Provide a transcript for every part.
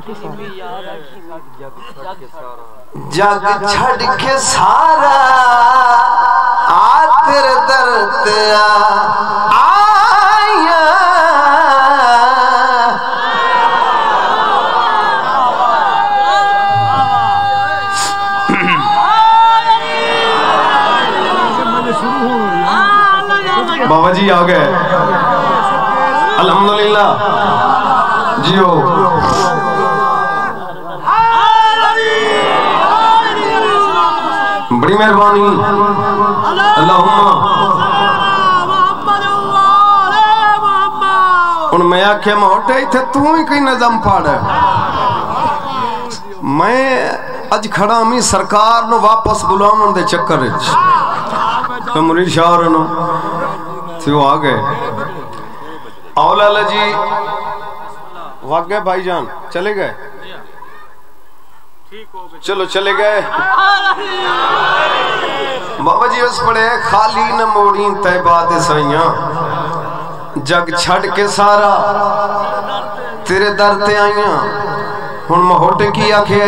جگ چھڑ کے سارا آتر درد آیا بابا جی آ گئے الحمدللہ جیو بڑی مہربانی ان میں آکھے موٹے تھے تو ہی کوئی نظم پاڑا میں اج کھڑا ہمیں سرکار نو واپس بلامن دے چکر مرید شاہ رنو تھی وہ آگئے اولالا جی واق گئے بھائی جان چلے گئے چلو چلے گئے بابا جی اس پڑے خالی نہ موڑین تیباد سائیاں جگ چھڑ کے سارا تیرے درتے آئیاں ہن مہوٹے کی آکھے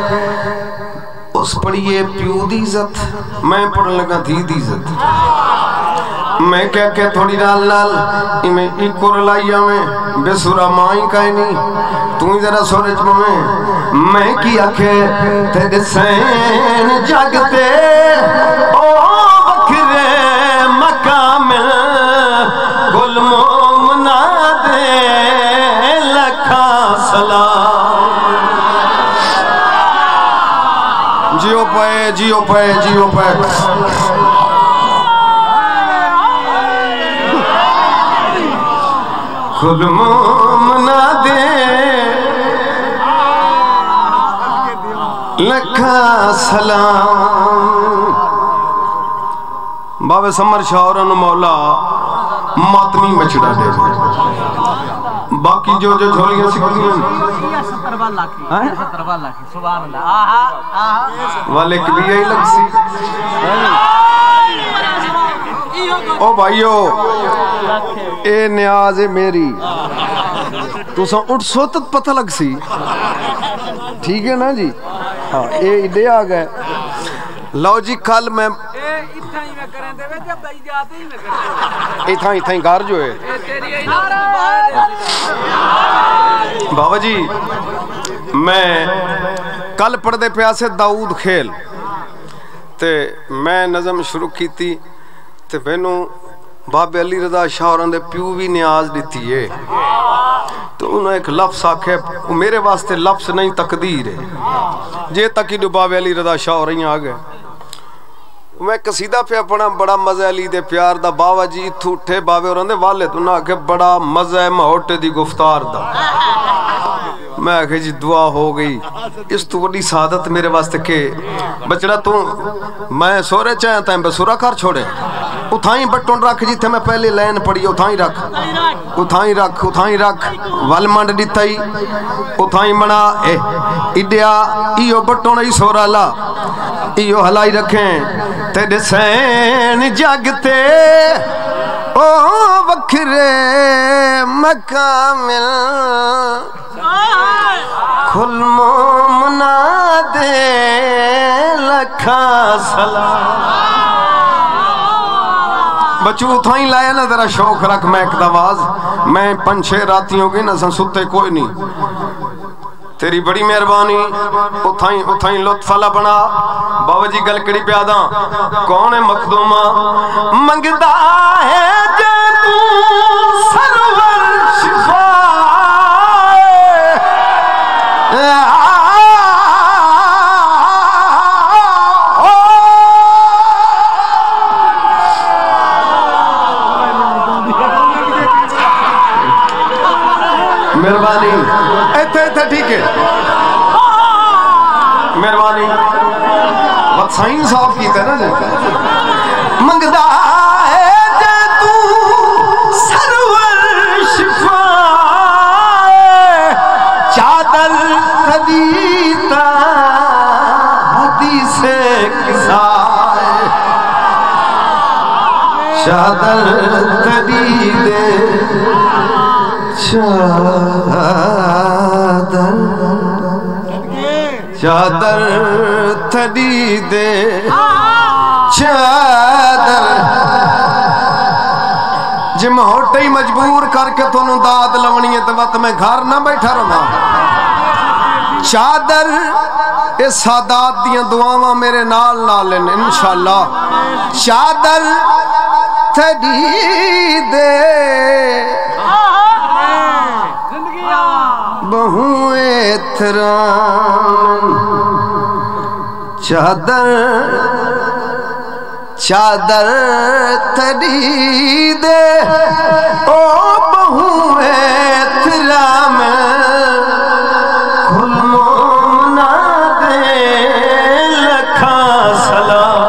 اس پڑھئے پیو دی عزت میں پڑھن لگا دھی دی عزت میں کہہ کے تھوڑی رال لال میں ایک اور لائیا میں بے سورہ مائیں کہیں نہیں تو ہی ذرا سورج میں کی آکھے تیرے سین جاگتے او بکرے مقامل گل مومنا دے لکھا سلام جیو پائے جیو پائے جیو پائے خود مومنا دے لکھا سلام بابے سمر شاورن مولا ماتمی مچڑا دے باقی جو جھولیاں سکھتی ہیں والے کبھی یہی لگ سی او بھائیو اے نیاز میری تو سا اٹھ سوتت پتہ لگ سی ٹھیک ہے نا جی ہاں اے ایڈے آگئے لو جی کل میں ایتھائی گار جو ہے بابا جی میں کل پڑھ دے پیاسے داؤد کھیل تے میں نظم شروع کی تھی تے بینوں بابے علی رضا شاہ اور اندے پیو بھی نیاز دیتی ہے تو انہوں ایک لفظ آکھے میرے واسطے لفظ نہیں تقدیر ہے جے تکی دو بابے علی رضا شاہ اور یہاں آگئے میں قصیدہ پہ اپنا بڑا مزہ علی دے پیار دا باوا جی اتھو اٹھے بابے اور اندے والد انہوں آکھے بڑا مزہ مہوٹے دی گفتار دا میں آکھے جی دعا ہو گئی اس تو بڑی سعادت میرے واسطے کہ بچڑا تو میں سورے چاہتا ہیں بسورہ کار چھوڑے اتھائیں بٹن رکھ جی تھے میں پہلے لین پڑی اتھائیں رکھ والمانڈ دیتائی اتھائیں منا ایڈیا ایو بٹن ای سورا لا ایو ہلائی رکھیں تیرے سین جاگتے او بکھرے مقامل کھل مومنا دے لکھا سلام بچو اتھائیں لائے نا ذرا شوق رکھ میں ایک دواز میں 5-6 راتیوں کی نہ ستے کوئی نہیں تیری بڑی مہربانی اتھائیں لطف اللہ بنا بابا جی گل کڑی پیاداں کون ہے مخدومہ منگدہ ہے جے تو سرور شفا مہربانی ایتھے ٹھیک ہے مہربانی بات سائن صاف کی تھے نا جی منگدہ ہے جے تو سرور شفا چادر خدیتا حدیث کسائے چادر خدیدے چادر چادر تھڑی دے چادر جی میں ہوٹے ہی مجبور کر کے تو انہوں داد لونی ہے تو وقت میں گھر نہ بیٹھا رہا چادر اس سادات دیاں دعاواں میرے نال نالن انشاءاللہ چادر تھڑی دے بہو احترام چادر چادر تھڑی دے او بہو احترام کھل مومنا دے لکھا سلام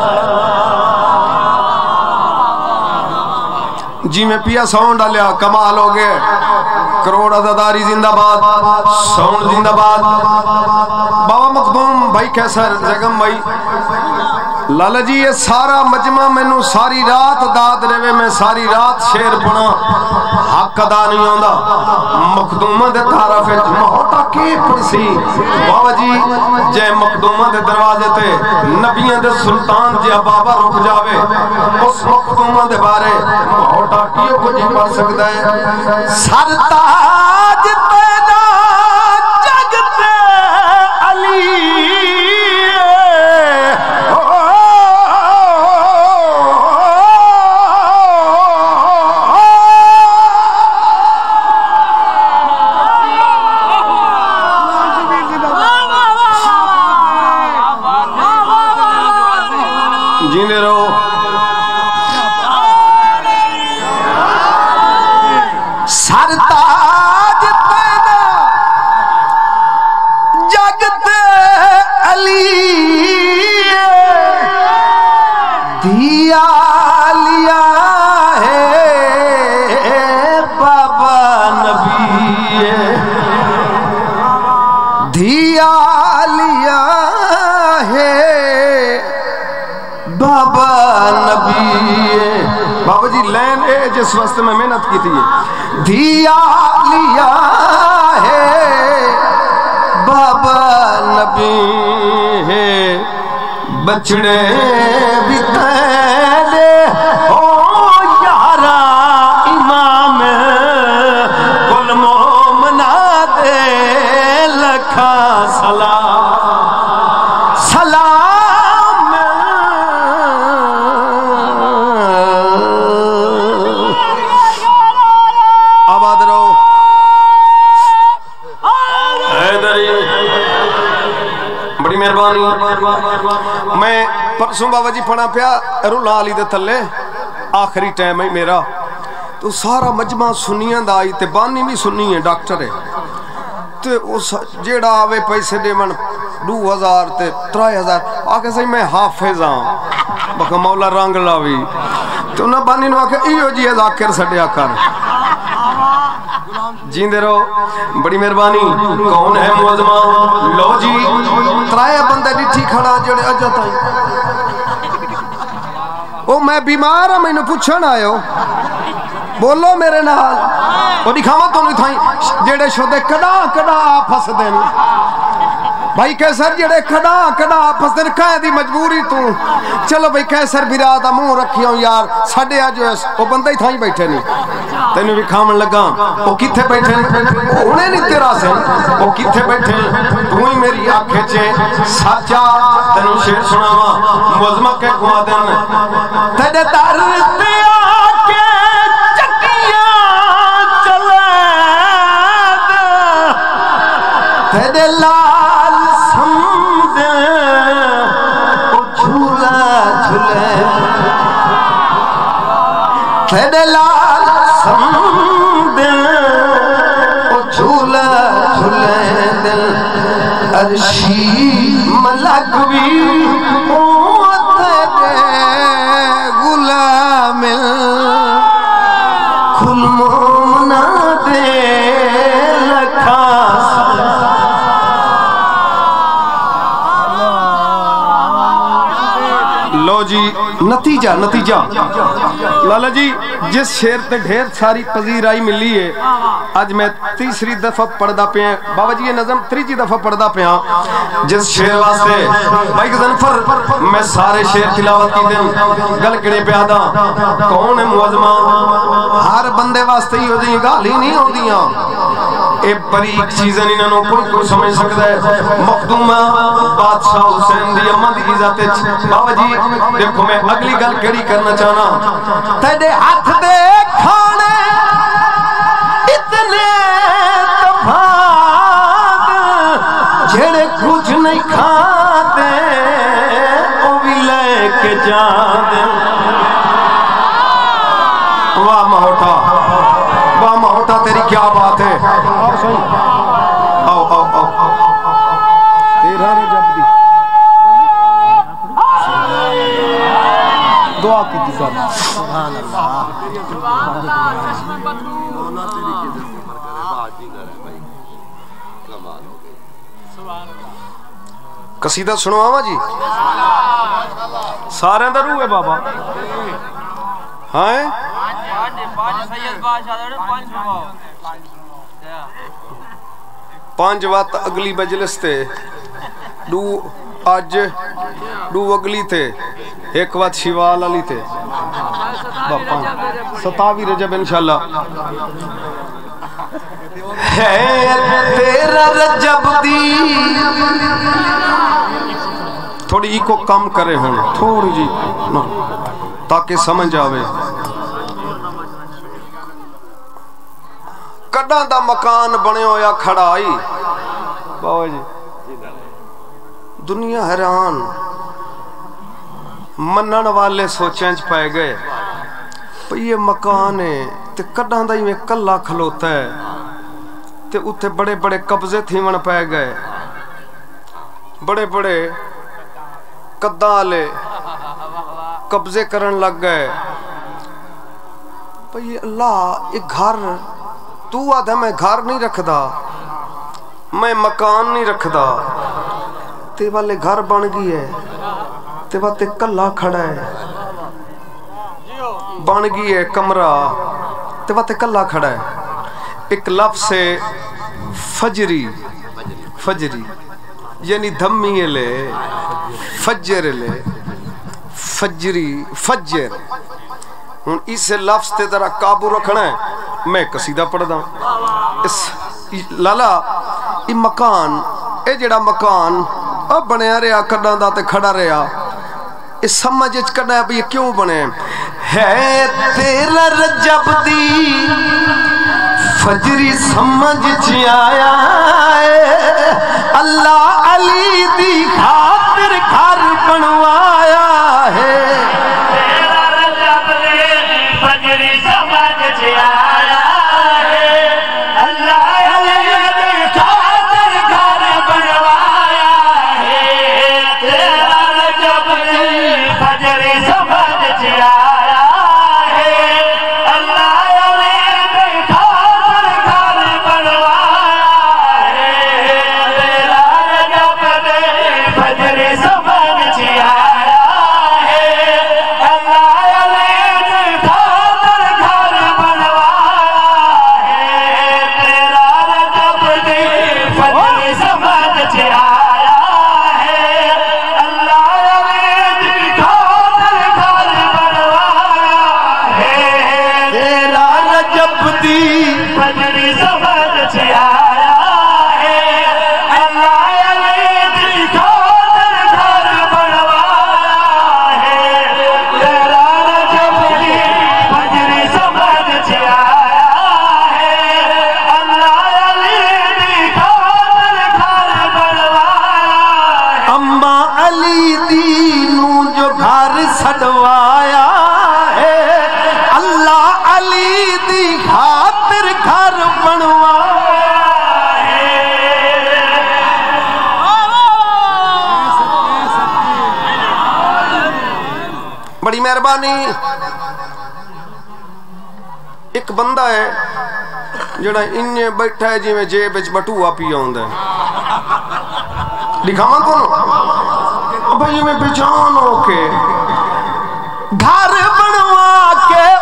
جی میں پیا ساؤنڈ ڈالیا کمال ہو گئے کروڑ عزاداری زندہ باد ساؤنڈ زندہ باد بابا مخدوم بھائی کیسر زگم بھائی لالا جی یہ سارا مجمع میں نو ساری رات داد رہے میں ساری رات شیر پڑا حق ادا نہیں ہوندہ مخدومہ دے طرف محوٹا کی پڑسی بابا جی جے مخدومہ دے دروازے تے نبیان دے سلطان جے بابا رک جاوے اس مخدومہ دے بارے محوٹا کیوں کو جی پڑھ سکتا ہے سرتاج پیدا جگتے علی سرتاج پیدا جگتے علی دیا لیا ہے بابا نبی دیا لیا ہے بابا نبی بابا جی لین ہے جس وقت میں محنت کی تھی دیا لیا ہے بابا نبی ہے بچڑے بھی تیرے او یارا امام کل مومنا دے لکھا سلام سلام آباد رہو بڑی مہربانی میں پرسوں بابا جی پڑھا پیا رولا علی دے تھلے آخری ٹائم ہے میرا تو سارا مجمع سنیاں دا آئی تے بانی بھی سنی ہے ڈاکٹر ہے تے اس جیڑا آوے پیسے دے من 2000 تے 3000 آکے صحیح میں حافظ ہاں بکا مولا رنگ لاوی تو انہاں بانی نو آکے ایو جی ذاکر سڑیا کر جیندے رہو بڑی مہربانی کون ہے معظمہ لو جی ترائے بندے ڈٹھی کھڑا جڑے اجت آئی او میں بیمار ہاں میں نے پوچھن آئے ہو بولو میرے نال وہ دکھاوا تو نہیں تھائیں جڑے شدے کڑا کڑا پھس دیں بھائی کیسر جڑے کھڑا پھس دیں کہہ دی مجبوری تو چلو بھائی کیسر بیرادہ منہ رکھی ہوں یار ساڑھے آج وہ بندہ ہی تھائیں بیٹھے نہیں تینوں بھی کھامن لگا وہ کتھے بیٹھے انہیں نہیں تیرا سے وہ کتھے بیٹھے تو ہی میری آنکھیں چے سچا تینوں شیر سناوا موزمہ کے گوا دن تیرے درتے آکے چکیاں چلے تیرے لال سمدے وہ جھولا جھولے تیرے لال سمدے وہ جھولا جھولے دل عرشی ملک بھی وہ تیرے غلام کھل مومنا دے لکھا لو جی نتیجہ لالا جی جس شیر تے ڈھیر ساری پذیرائی ملی ہے آج میں تیسری دفعہ پڑھدا پیا بابا جی یہ نظم تیسری دفعہ پڑھدا پیا جس شیر واسطے بھائی غنفر میں سارے شیر تلاوت کی دن گل کڑے پیا دا کون ہے معظمہ ہر بندے واسطے ہی ہو دی گال ہی نہیں ہو دیاں اے بریک چیزیں انہوں کو سمجھ سکتا ہے مخدومہ بادشاہ حسین دی امہ دی عزت بابا جی دیکھو میں اگلی گل کڑی کرنا چاہنا تیرے ہاتھ دے کھانے اتنے تفاق جھڑے کچھ نہیں کھاتے وہ بھی لے کے جان دے واہ مہوٹا تیری کیا بات ہے آؤ آؤ آؤ تیرہ رجب دی دعا کی تھی سب سبحان اللہ قصیدہ سنو آما جی سارے اندر روح ہے بابا ہاں پانچ وقت اگلی مجلس تھے دو آج دو اگلی تھے ایک وقت شیوال علی تھے 27 رجب انشاءاللہ ہے تیرا رجب دی تھوڑی ای کو کم کرے ہوں تھوڑی جی تاکہ سمجھ آوے کڈاں دا مکان بنے ہو یا کھڑائی بابا جی دنیا حیران منن والے سوچیں پائے گئے پہ یہ مکان ہے تے کڈاں دا ہی میں کلا کھلوتا ہے تے اتھے بڑے بڑے قبضے تھی من پائے گئے بڑے بڑے قدالے قبضے کرن لگ گئے پہ یہ اللہ ایک گھر تو آدھا میں گھر نہیں رکھ دا میں مکان نہیں رکھ دا تے والے گھر بن گئی ہے تے والے کلا کھڑا ہے بن گئی ہے کمرہ تے والے کلا کھڑا ہے ایک لفظ ہے فجری فجری یعنی دھمی لے فجر لے فجری فجر ہن اس لفظ تے ذرا قابو رکھنا ہے میں قصیدہ پڑھ دا اس لالا یہ مکان اے جڑا مکان اب بنیا رہا کڈاں دا تے کھڑا رہا اس سمجھ کرنا ہے یہ کیوں بنے ہے تیرا رجب دی فجری سمجھ چی آیا ہے اللہ علی دی خاطر گھر بنوایا ہے تیرا رجب دی فجری سمجھ چی آیا ہے اللہ علی دی خاطر گھر بنوایا ہے تیرا رجب دی فجری سمجھ چی آیا سڑوایا ہے اللہ علی دی خاطر گھر بنوایا ہے بڑی مہربانی ایک بندہ ہے جڑا انہیں بیٹھا ہے جی میں جیب وچ بٹوا پیا ہوندا ہے دکھاواں کون بھائی میں بچان ہو کے گھر بنوا کے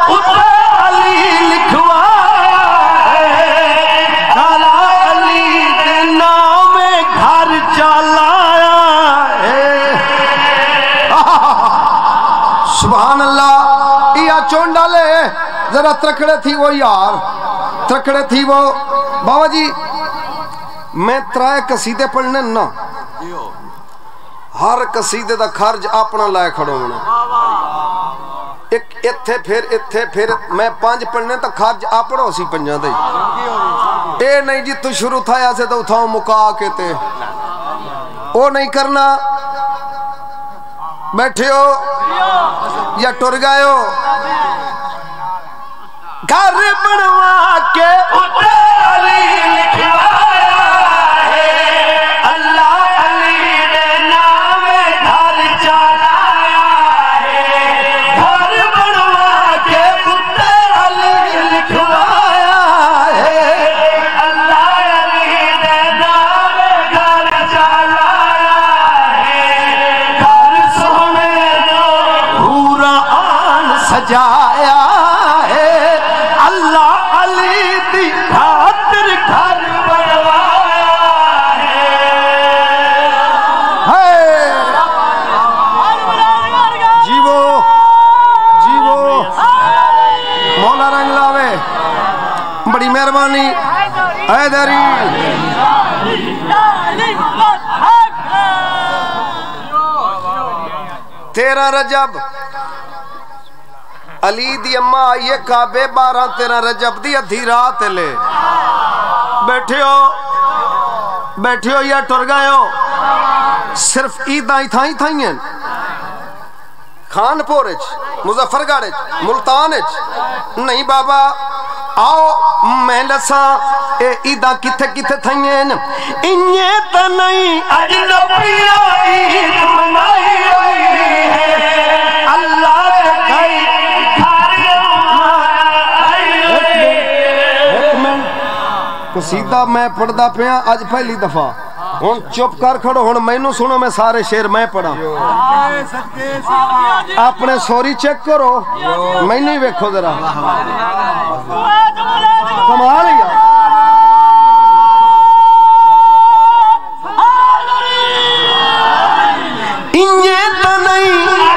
वाले जरा त्रकड़े थी वो यार, त्रकड़े थी वो। बाबा जी मैं त्राए कसीदे पढ़ने ना, हर कसीदे दा खर्च अपना लाए खड़ो होना, एक इत्थे फिर मैं 5 पढ़ने तो खर्च अपना सी 5 दे। ए नहीं जी तू शुरू थाया से तो उठाओ मुका के ते ओ नहीं करना। बैठे हो या टुर गए हो? घर बनवा के उतारी लिखवाया है, अल्लाह अली ने नाम घर चलाया है। घर बनवा के उतारी लिखवाया है, अल्लाह अली ने नाम घर चलाया है। घर सोने पूरा आन सजाया है, अल्लाह अली दी खातिर घर बनवाया है। जीवो जीवो मौला रंग लावे, बड़ी मेहरबानी हैदरी। तेरा रजब अली दी अम्मा आइए काबे 12-13 रजब दी अधी रात ले। बैठे हो या टुर गए हो? सिर्फ ईदा ही थाई खानपुर मुजफ्फरगढ़ मुल्तान नहीं बाबा। आओ मैं दसा ए ईदा किथे किथे थाइयन। इन्ने तो नहीं अजनबिया ईद मनाई हुई है, अल्लाह के घर कसीदा मैं पढ़दा पिया अज पहली दफा। हुन चुप कर खड़ो, हुन मैनू सुनो, मैं सारे शेर मैं पढ़ा। अपने सोरी चेक करो, मैनू ही वेखो जरा, कमाल है यार। इंजे तो नहीं,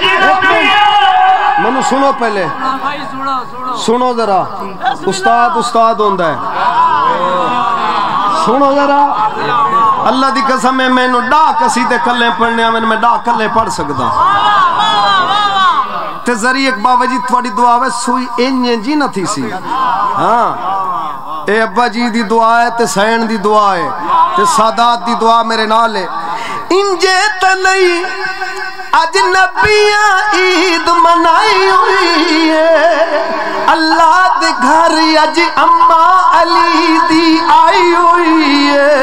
मैनू सुनो पहले, सुनो जरा, उस्ताद होंदा है, सुनो जरा। अल्लाह दी कसम है मैनू डा कसीदे कल्ले पढ़ने मैं डा कल्ले पढ़ सकदा। ते जरी एक बाबा जी थोड़ी दुआ है सुई इंजे जी न थी सी। हाँ ए अब्बा जी दी दुआ है ते सैन दी दुआ है ते सादात दी दुआ मेरे नाल है। इंजे तो नहीं अजनबियां ईद मनाई हुई है, अल्लाह दे घर अज अम्मा अली दी आई हुई है।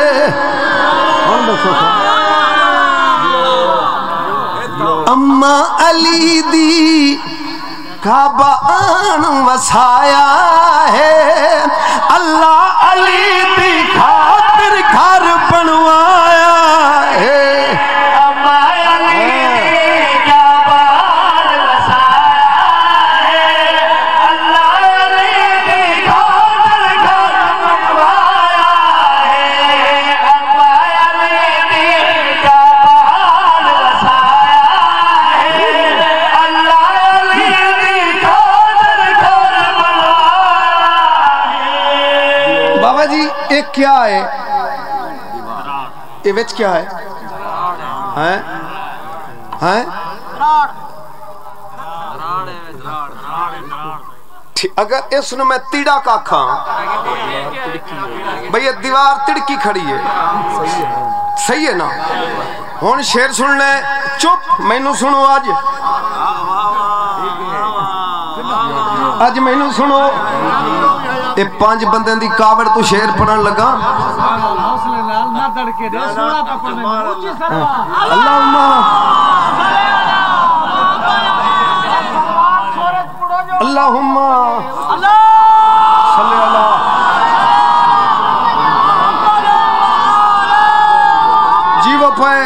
अम्मा अली दी काबा आन वसाया है, अल्लाह अली दी खातिर घर बनवाया है। अम्मा अली ये क्या है? ये विच क्या है? हैं? अगर इसनु मैं तीड़ा का आखा भैया दीवार तिड़की खड़ी है, सही है ना? हुन शेर सुनना है, चुप मैनू सुनो। अज मैनू सुनो, ये 5 बंदे दी कावड़ तू शेर पढ़न लगा। अल्लाहुम्मा अल्लाहुम्मा सल्ली अला जीवो पाए।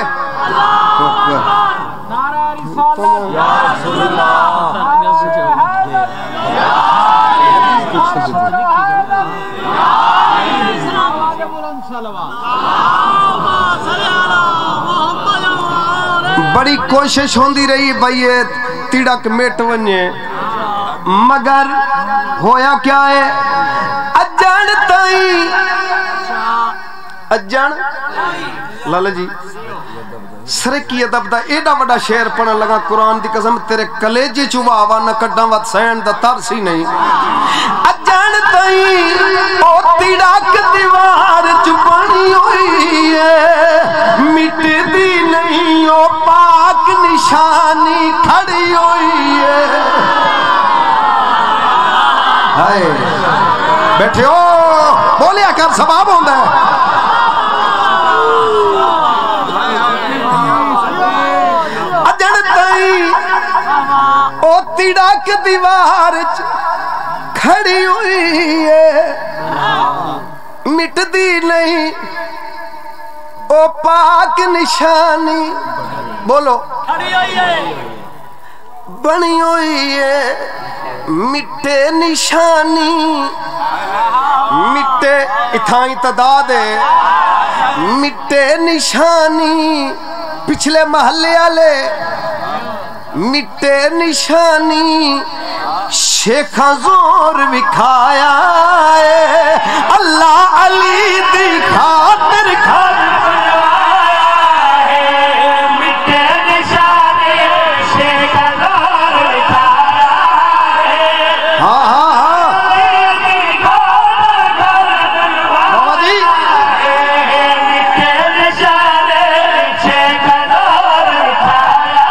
बड़ी कोशिश होंदी रही भाई ये तिड़क मिट वने, मगर ہویا کیا ہے اجن تائی اجن لالا جی سرکی ادب دا ایڈا وڈا شعر پڑھن لگا قرآن دی قسم تیرے کلیجے چوا آوا نہ کڈاں وات سین دا ترسی نہیں اجن تائی او تیڑاک دیوار چپانی ہوئی ہے مٹ دی نہیں او پاک نشانی کھڑی ہوئی ہے ہائے بیٹھے ہو بولیا کر ثواب ہوندا ہے تڑاک دیوار کھڑی ہوئی ہے مٹ دی نہیں او پاک نشانی بولو بنی ہوئی ہے مٹے نشانی مٹے اتھائیں تداد ہے مٹے نشانی پچھلے محلے آلے مٹے نشانی شیخاں زور وکھایا ہے اللہ علی دی خاطر کھایا ہے مٹے نشانی شیخاں زور وکھایا ہے ہاں ہاں بابا جی مٹے نشانی شیخاں زور وکھایا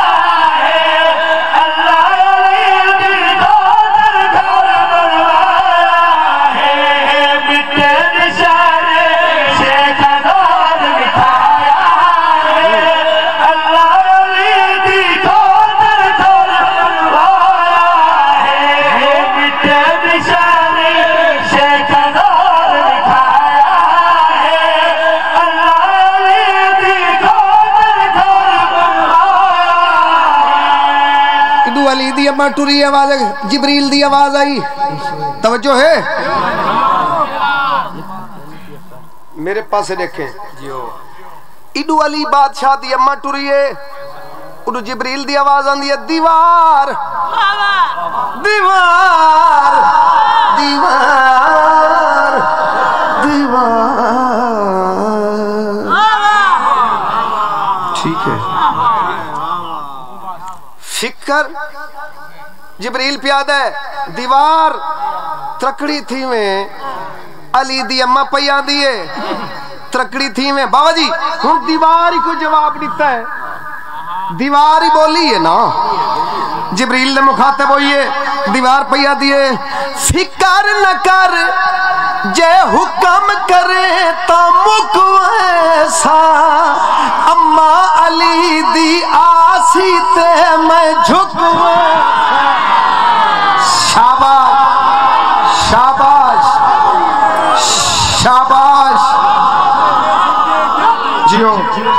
اما ٹوری آواز جبریل دی آواز آئی توجہ ہے میرے پاس دیکھیں ایڈو علی بادشاہ دی اما ٹوری ہے اڈو جبریل دی آواز آندی ہے دیوار دیوار دیوار دیوار ٹھیک ہے فکر جبریل پیادہ ہے دیوار ترکڑی تھی میں علی دی اممہ پیان دیئے ترکڑی تھی میں بابا جی ہم دیوار ہی کو جواب دیتا ہے دیوار ہی بولی ہے نا جبریل نے مخاطب ہوئیے دیوار پیان دیئے فکر نہ کر جے حکم کرے تا مکویسا اممہ علی دی آسی تے میں جھکویسا شاباش شاباش شاباش جیو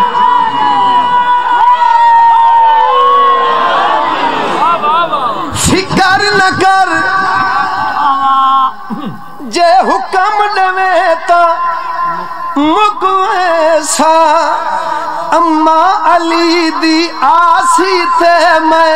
فکر نہ کر جے حکم دوے تا مکویسا اممہ علی دی آسی تے میں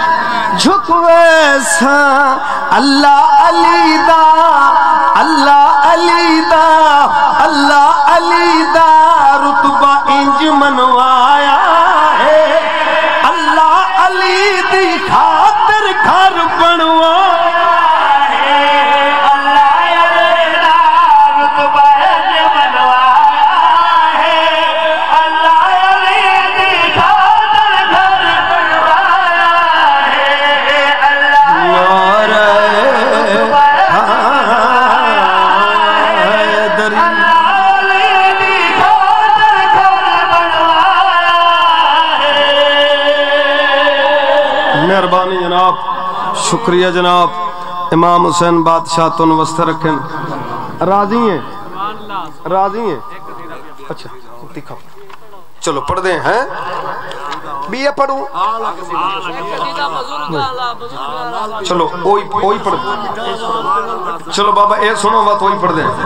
جھکویسا اللہ علی دا اللہ علی دا اللہ علی دا رتبہ انج منوایا ہے اللہ علی دی خاطر گھر بنوایا ہے اللہ علی دا رتبہ انج منوایا ہے اللہ علی دی خاطر گھر بنوایا ہے اللہ مہربانی جناب شکریہ جناب امام حسین بادشاہ تن وسط رکھیں راضی ہیں راضی ہیں اچھا دکھا چلو پڑھ دیں ہیں بھی یہ پڑھوں چلو اوئی پڑھ چلو بابا اے سنو بات اوئی پڑھ دیں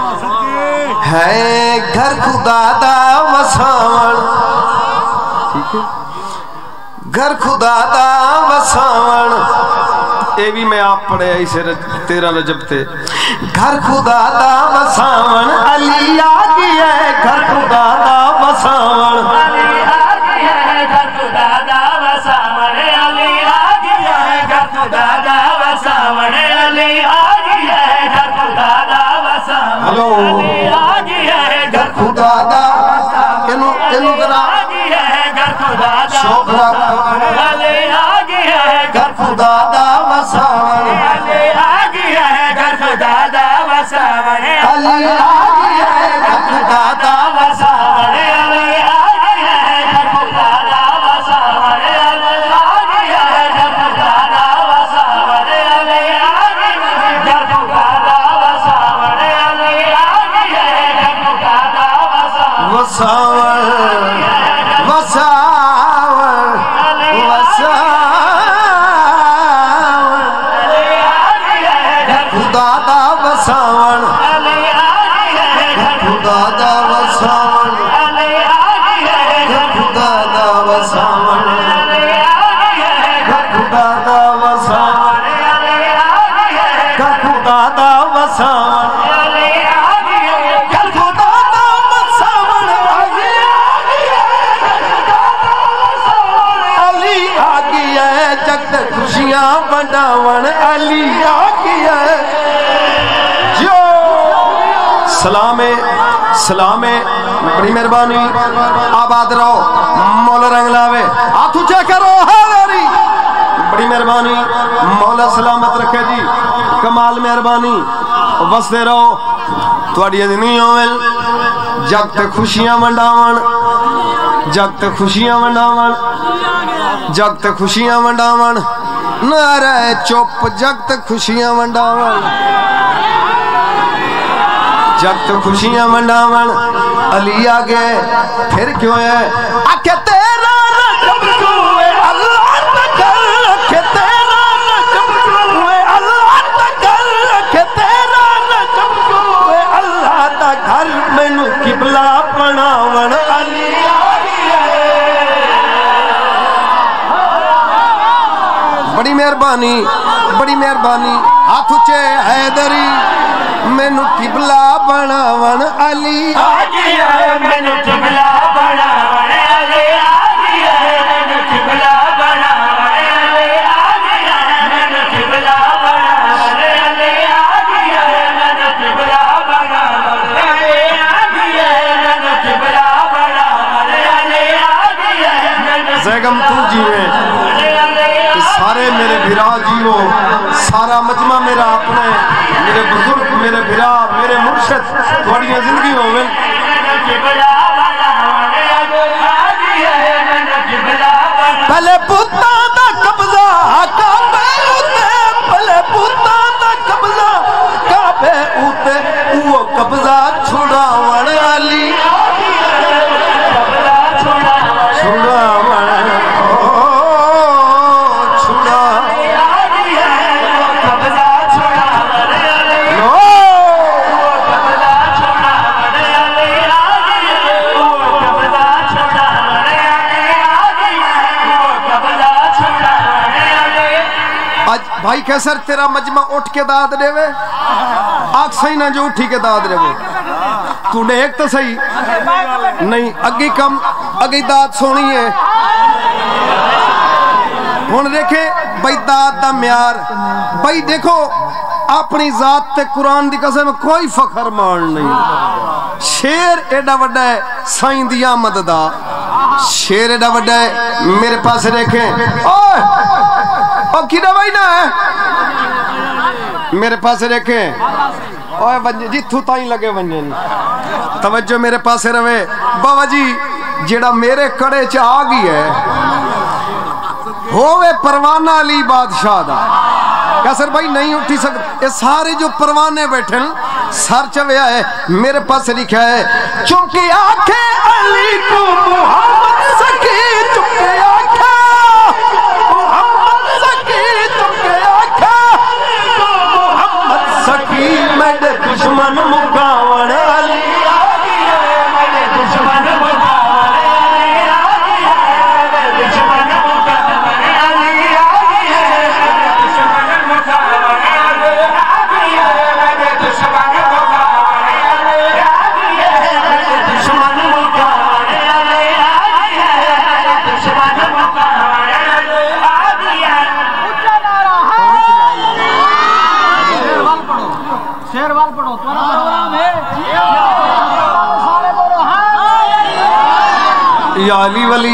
ہے گھر خدا دا وساون ٹھیک ہے گھر خدا دا وساون اے بھی میں آپ پڑھے اسے 13 رجب تے گھر خدا دا وساون علی آ گیا ہے گھر خدا دا وساون علی آ گیا ہے گھر خدا دا وساون علی آ گیا ہے گھر خدا دا وساون علی آ گیا ہے گھر خدا دا وساون علی آ گیا ہے گھر خدا دا اینو ذرا شوق علی آ گیا ہے گھر خدا دا وساون علی آ گیا ہے گھر خدا دا وساون علی آ گیا ہے گھر خدا دا وساون علی آ گیا ہے گھر خدا دا وساون علی آ گیا ہے گھر خدا دا وساون علی آ گیا ہے گھر خدا دا وساون علی آ گیا ہے گھر خدا دا وساون سلام بڑی مہربانی آباد رہو مولا رنگ لاوے ہاتھ اونچا کرو حاضری بڑی مہربانی مولا سلامت رکھے جی کمال مہربانی وسدے رہو تواڈی زندگی ہوول جگ تے خوشیاں ونڈاون جگ تے خوشیاں ونڈاون جگ تے خوشیاں ونڈاون نہ رہے چپ جگ تے خوشیاں ونڈاون جگ تو خوشیاں منڈاون علی آگے پھر کیوں ہے آکے تیرا رجب کوئے اللہ تکر رکھے تیرا رجب کوئے اللہ تکر رکھے تیرا رجب کوئے اللہ تکر مینو قبلہ بناون علی آگے بڑی مہربانی ہاتھ اچھے حیدری مینو قبلہ بناون علی آ گیا ہے مینو قبلہ بناون علی آ گیا ہے مینو قبلہ بناون علی آ گیا ہے مینو قبلہ بناون علی آ گیا ہے مینو قبلہ بناون علی آ گیا ہے مینو قبلہ بناون علی آ گیا ہے زیگم تو جیوے سارے میرے بھرا جیو سارا مجمع میرا اپنے میرے بزرگ میرے بھرا میرے مرشد تھوڑیاں زندگی ہوئے پہلے پوتا دا قبضہ کعبے اوتے پہلے پوتا دا قبضہ کعبے اوتے وہ قبضہ چھڑاون علی بھائی کیسر تیرا مجمع اٹھ کے داد دے وے آگ صحیح نہ جو اٹھی کے داد دے وے تو نے ایک تو صحیح نہیں اگی کم اگی داد سونی ہے ہون دیکھیں بھائی داد دا میار بھائی دیکھو اپنی ذات تے قرآن دی قسم کوئی فخر مان نہیں شیر ایڈا وڈا ہے سائن دی آمد دا شیر ایڈا وڈا ہے میرے پاس دیکھیں اوہ اور کیڑا بھائی نہ ہے میرے پاس دیکھیں اوہ ونجے جی تھو تائیں لگے ونجے توجہ میرے پاس روے بابا جی جیڑا میرے کڑے چا آگی ہے ہووے پروانہ علی بادشاہ دا کیسر بھائی نہیں اٹھی سکتے یہ سارے جو پروانے بیٹھے سر چویا ہے میرے پاس لکھا ہے چونکہ آنکھیں علی کو محمد سکی چونکہ آنکھیں محمد سکی چونکہ آنکھیں محمد سکی میرے دشمن مقاون علی آگی ہے میرے دشمن مقاون علی آگی ہے میرے دشمن مقاون علی آگی ہے शेर वाल पढ़ो तुम्हारा प्रोग्राम है या अली वली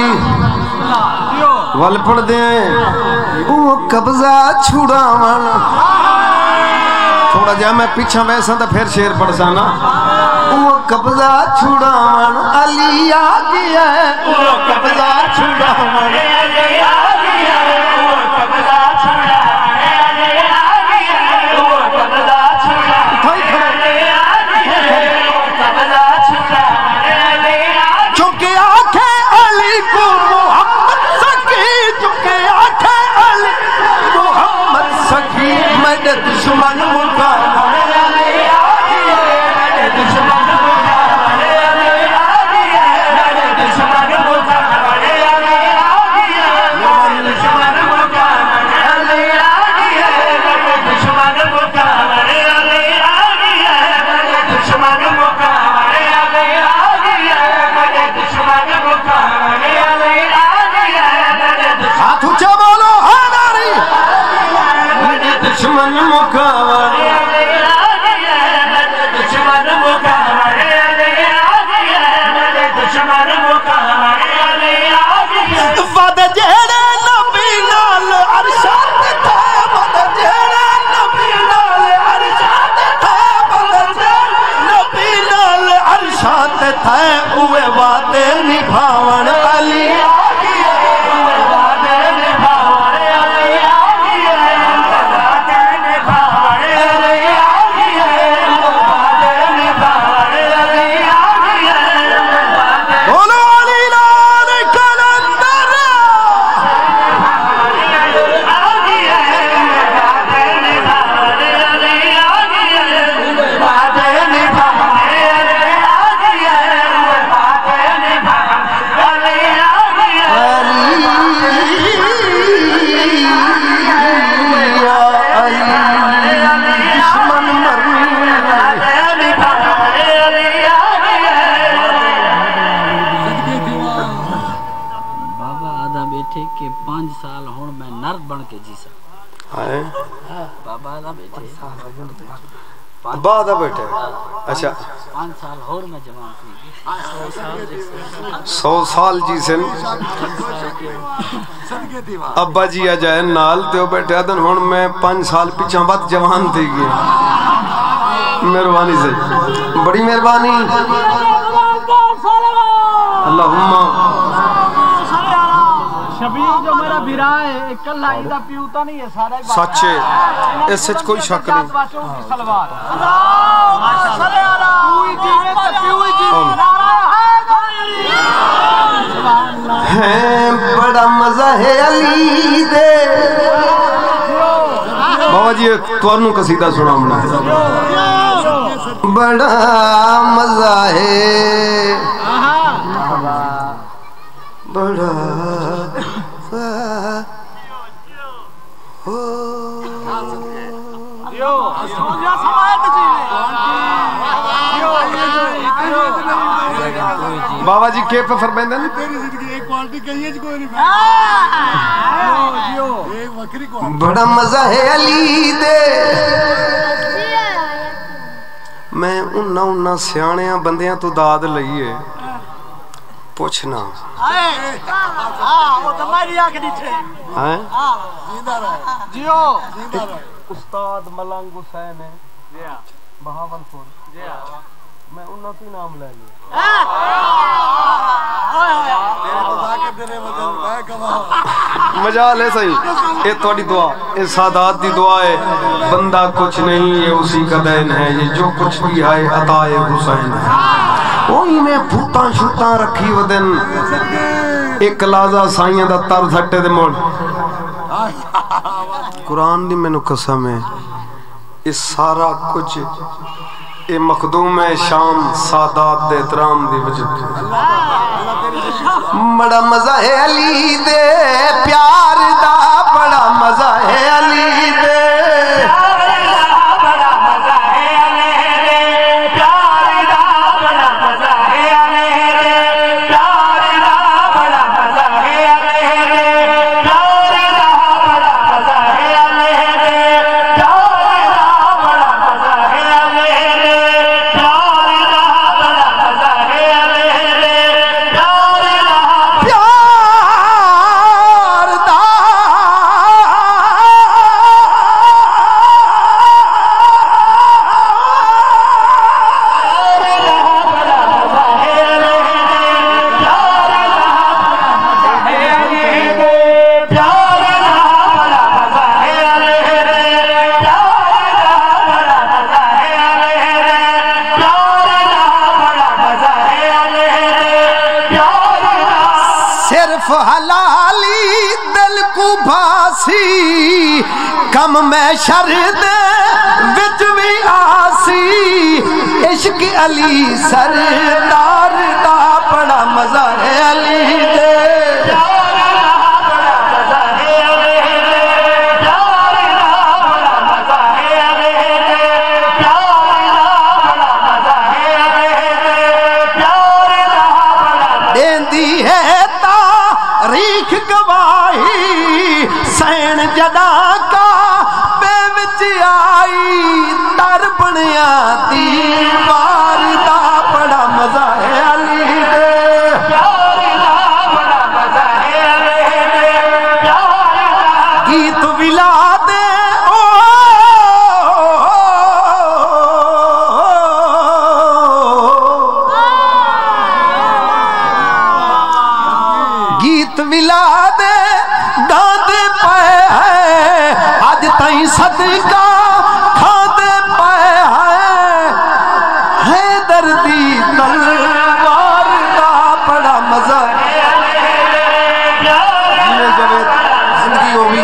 वल पढ़ दे वो कब्जा छुड़ावन थोड़ा जा मैं पीछा वैसा तो फिर शेर पढ़ सा ना वो कब्जा छुड़ावन अली आ गया वो कब्जा छुड़ावन अली आ गया वो कब्जा छुड़ावन अली आ गया वो कब्जा छुड़ावन अली आ गया वो कब्जा छुड़ावन अली आ गया चुके आंखें अली को मोहम्मद सकी चुके आंखें अली मोहम्मद सकी मेरे दुश्मन मुकाबले अली आ गया मेरे दुश्मन بعد بیٹھے اچھا 5 سال اور میں جوان تھی 100 سال جی سن ابا جی آ جائے نال تے بیٹھے دن ہن میں 5 سال پیچھے بعد جوان تھی گئی مہربانی سے بڑی مہربانی اللہم شبیر جو میرا بھیرا ہے اکلا ایدہ پیوتا نہیں ہے سارا سچے اس سچ کوئی شک نہیں بڑا مزہ ہے علی دے بابا جی توانو قصیدہ سنا منا بڑا مزہ ہے بڑا بابا جی کے پہ فرمائیں دیں بڑا مزہ ہے علی دے میں انہاں سیانیاں بندیاں تو داد لئیے پوچھنا استاد ملنگ حسین ہے بہاول پور میں انہاں تو نام لے لیا مجال ہے صحیح یہ توڑی دعا یہ سادات دی دعا ہے بندہ کچھ نہیں یہ اسی کا دین ہے یہ جو کچھ بھی ہے عطا حسین ہے وہی میں پھوتاں شوتاں رکھی ودن ایک لازہ سائیاں دا تر دھٹے دے موڑ قرآن دی میں نو قسم ہے اس سارا کچھ اے مخدوم شام سادات دے احترام دی وجہ بڑا مزہ ہے علی دے پیار دا بڑا مزہ ہے علی دے میں شر دے وچ بھی آسی عشق علی سردار دا بڑا مزہ ہے علی دے سین جدا کا بے وچ آئی تر بنیا دیوار دا بڑا مزہ ہے علی دے گیت ولا دے گیت ولا دے گاندے پائے ہے آج تائیں صدقہ کھاندے پائے ہے دردی تلوار کا بڑا مزہ زندگی ہوئی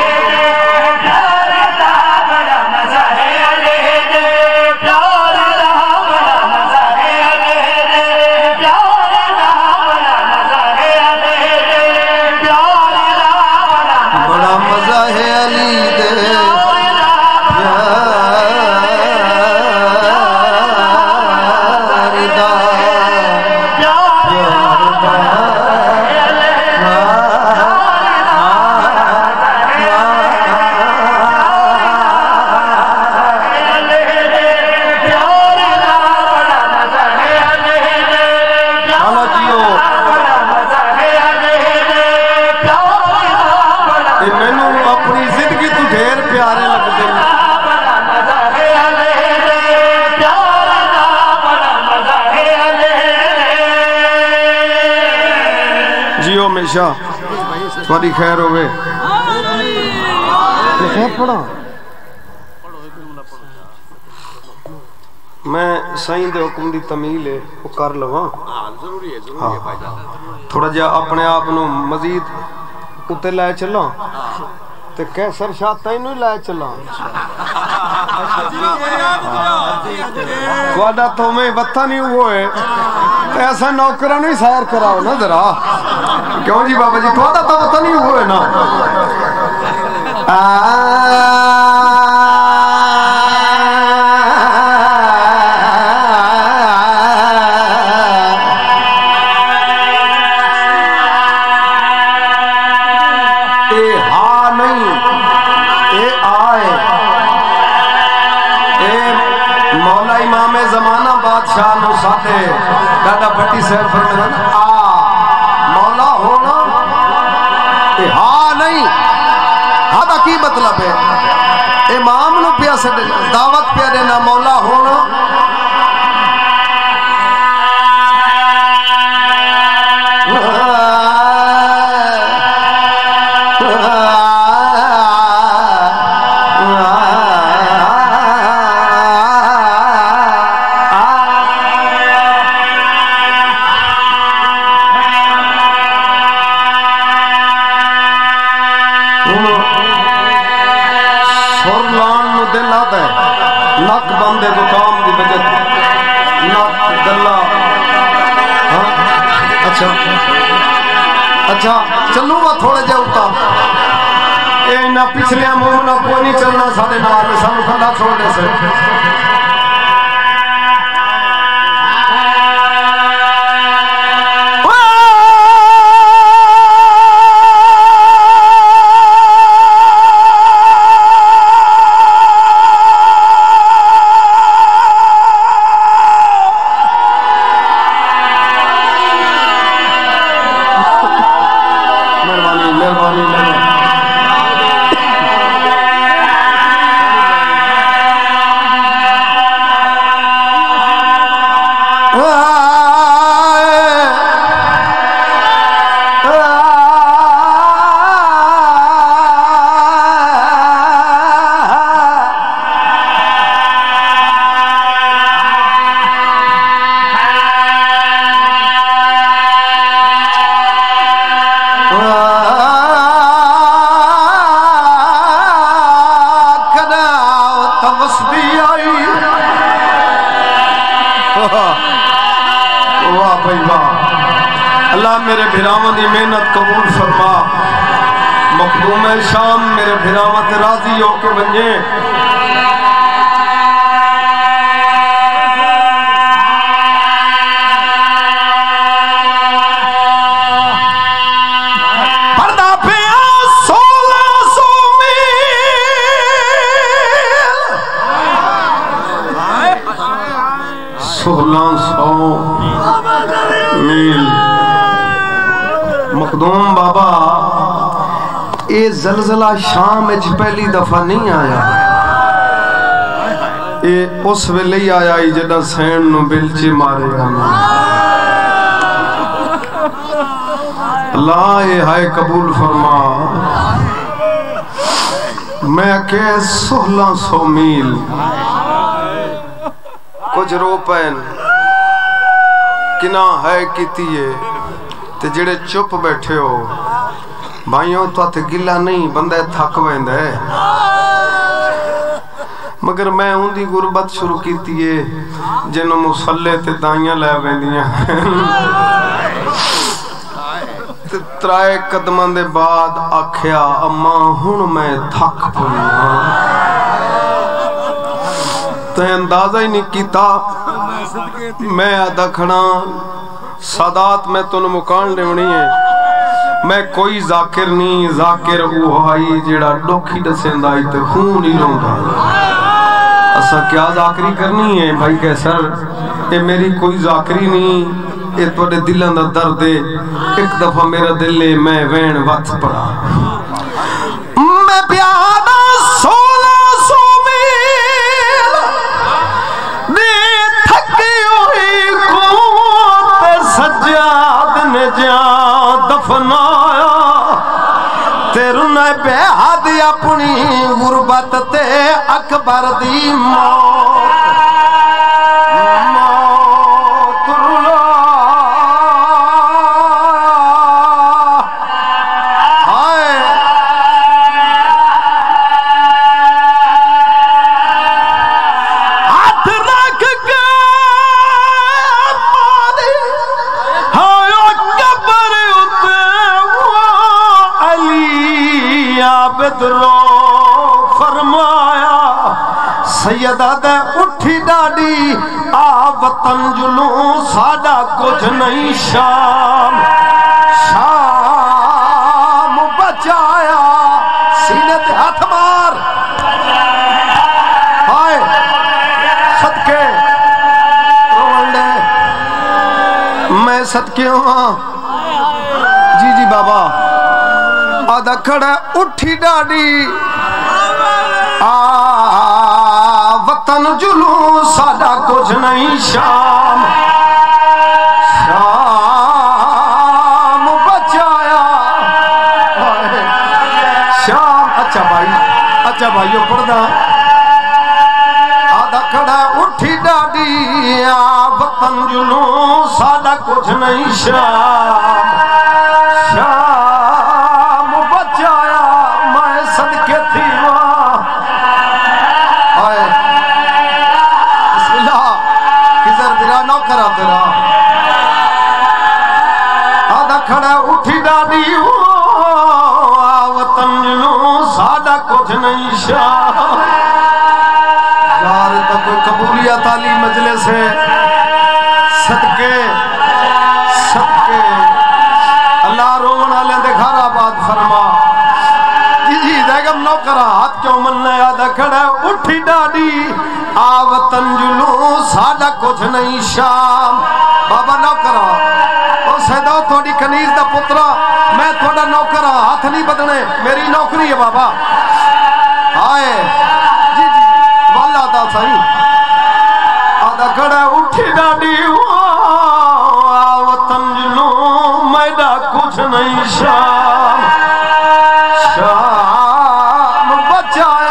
ہمیشہ تھوڑی خیر ہوئے خیر پڑھا میں سائیں دے حکم دی تمیل ہے وہ کر لواں تھوڑا جا اپنے آپ نو مزید اتے لائے چلا تے کیسر شاہ تینوں ہی لائے چلا تھوڑا تو میں بتا نہیں ہوئے ایسا نوکرہ نہیں سیر کراؤ نا ذرا کیوں جی بابا جی تھوڑا تو بتا نہیں ہوئے نا اے ہاں نہیں اے آئے اے مولا امام زمانہ بادشاہ نو ساتھے دادا بھٹی صاحب فرمائے مولا ہونا اے ہاں نہیں ہاں کی مطلب ہے امام نو پیا سے دعوت پیا دینا مولا ہونا نک بندے زکام دی بجت نک گلا اچھا چلو گا تھوڑے جے اتا اے نہ پچھلے منہ نہ کوئی نہیں چلنا سارے نال میں سانو کھلا چھوڑنے سے اللہ میرے بھراواں دی محنت قبول فرما مخدوم شام میرے بھراواں تے راضی ہو کے بنجے پردہ پہ 1600 میل مخدوم بابا اے زلزلہ شام اچ پہلی دفعہ نہیں آیا اے اس ویلے ہی آیا جڑا سین نو بلچے مارے گا اللہ اے ہائے قبول فرما میں کہ 1600 میل کچھ رو پین کنا ہے کیتی ہے تے جڑے چپ بیٹھے ہو بھائیوں تو تے گلہ نہیں بندے تھک ویند ہے مگر میں ہوں دی غربت شروع کیتی ہے جنہوں مسلے تے دائیاں لے ویندیاں ترائے قدمان دے بعد آکھیا اما ہن میں تھک پئی تے اندازہ ہی نہیں کیتا میں آدھا کھڑا سادات میں تنہوں مکان لیونی ہے میں کوئی ذاکر نہیں ذاکر اوہائی جیڑا ڈوکھی ڈسیندائی تے خون ہی روندا اسا کیا ذاکری کرنی ہے بھائی کیسر اے میری کوئی ذاکری نہیں اے توڑے دلان دا درد ہے ایک دفعہ میرا دل لے میں وین وقت پڑا میں پیادا 1600 میل دے تھکی ہوئی قوت سجاد نے جان دفنایا تیرنے بے حد اپنی غربت تے اکبر دی موت سیدہ دے اٹھی ڈاڑی آ وطن جلوں ساڑا کچھ نہیں شام شام بچایا سینے تے ہاتھ مار آئے صدقے روانڈے میں صدقے ہوں جی جی بابا آدھا کھڑا اٹھی ڈاڑی وطن جلوں ساڑا کچھ نہیں شام شام بچایا شام اچھا بھائیو پردہ آدھا کھڑا اٹھی ڈاڑی وطن جلوں ساڑا کچھ نہیں شام شام بچایا میں صدقے تھی آدھا کھڑا اٹھی ڈاڑی وطن جلوں ساڑا کچھ نہیں شام یار تک کوئی قبولیت علی مجلس ہے صدقے اللہ رومن آلیں دے گھر آباد فرما جی دیگم نو کرا ہاتھ کیوں مننے آدھا کھڑا اٹھی ڈاڑی وطن جلوں ساڑا کچھ نہیں شام بابا نو کرا سیدہ تھوڑی کنیز دا پترہ میں تھوڑا نوکر ہاتھ نہیں بدنے میری نوکری ہے بابا آئے جی جی والا دا صحیح آدھا کھڑا اٹھی ڈاڑی وطن جلوں میڈا کچھ نہیں شام شام بچایا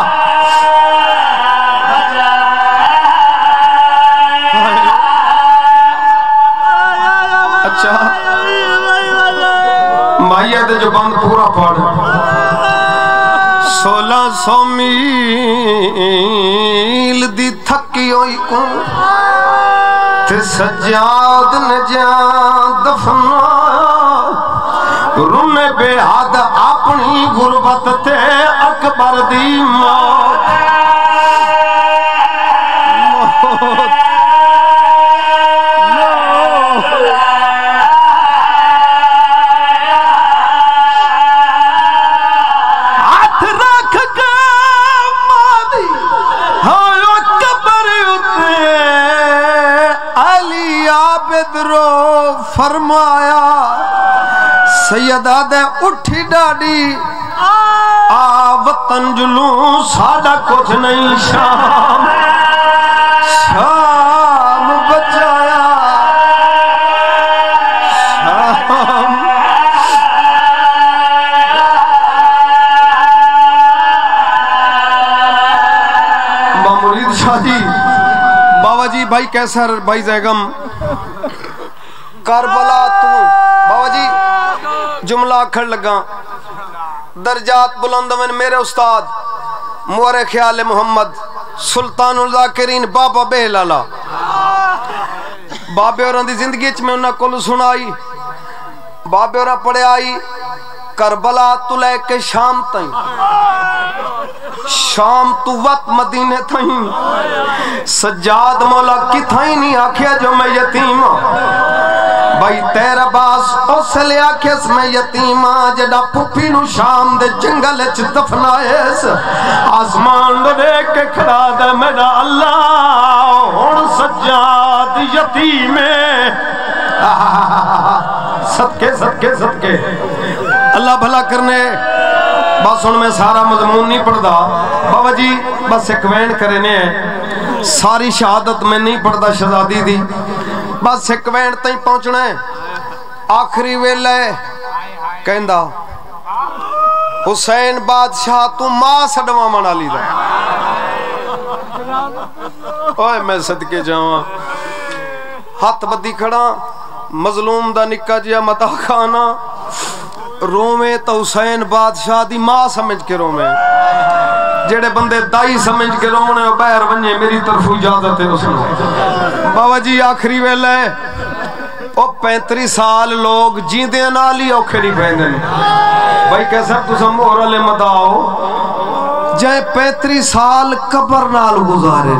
مائیہ جو بند پورا پڑھ 1600 میل دی تھکی ہوئی کو تے سجاد نے جان دفنایا رن بے حد اپنی غربت تے اکبر دی موت ہاتھ رکھ کے مادی ہاں قبر اتے علی عابد رو فرمایا سیدہ دے اٹھی ڈاڑی آ وطن جلوں ساڑا کچھ نہیں شام شام بچایا شام مرید شاہ جی بابا جی بھائی کیسر بھائی زیگم کربلا تو بابا جی جملہ کھڑ لگا درجات بلندون میرے استاد مورِ خیال محمد سلطان الذاکرین بابا بہلالا بابے اور دی زندگی میں انہاں کل سنائی بابے اور پڑے آئی کربلا تو لے کے شام تائیں شام تو وقت مدینے تھائیں سجاد مولا کی تھائیں نہیں آکھیا جو میں یتیم بھائی تیرا باس اس لے آکھیس میں یتیم جڑا پھپھی نو شام دے جنگل اچ دفنائیس آسمان دے کے کھڑا دے میرا اللہ ہن سجاد یتیم صدقے صدقے صدقے اللہ بھلا کرنے بس ان میں سارا مضمون نہیں پڑھدا بابا جی بس ایک وین کرنے ہیں ساری شہادت میں نہیں پڑھدا شہزادی دی بس ایک وین تائیں پہنچنا ہے آخری ویلے کہندا حسین بادشاہ تو ماں سڑوا منا لی دا اوہ میں صدقے جاواں ہاتھ بدی کھڑا مظلوم دا نکا جیا متا کھانا رومے تو حسین بادشاہ دی ماں سمجھ کے رومے جڑے بندے دائی سمجھ کے رومنے بہر ونجے میری طرف اجازت ہے اس نے بابا جی آخری ویلے او 35 سال لوگ جیندے نالی اوکھے نہیں پہنے بھائی کیسا تسا مہر لے مداؤ جائے 35 سال قبر نال گزارے